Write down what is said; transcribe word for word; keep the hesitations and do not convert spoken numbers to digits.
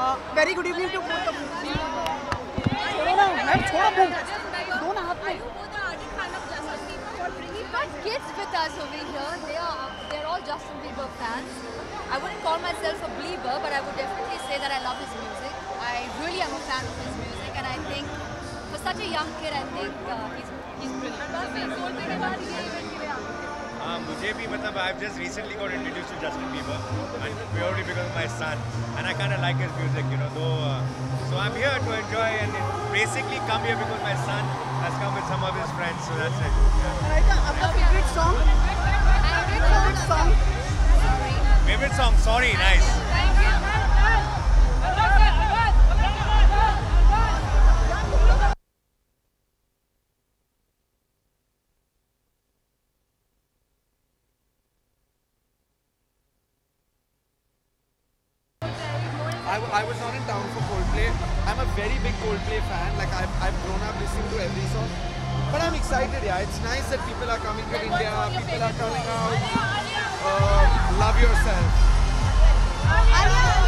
Uh, very good evening to both of you. छोड़ो ना, मैं छोड़ो तुम. दोनों हाथ में. We've got kids with us over here. They are they're all Justin Bieber fans. I wouldn't call myself a Bieber, but I would definitely say that I love his music. I really am a fan of his music, and I think for such a young kid, I think uh, he's he's brilliant. हाँ मुझे भी मतलब I've just recently got introduced to Justin Bieber and purely because of my son and I kind of like his music, you know. Though, uh, so I'm here to enjoy and basically come here because my son has come with some of his friends, so that's it. Malaika, आपका favorite song? Favorite song? Favorite song? Sorry, nice. I, I was not in town for Coldplay. I'm a very big Coldplay fan. Like I've, I've grown up listening to every song. But I'm excited, yeah. It's nice that people are coming to India. People are coming out. Uh, love yourself.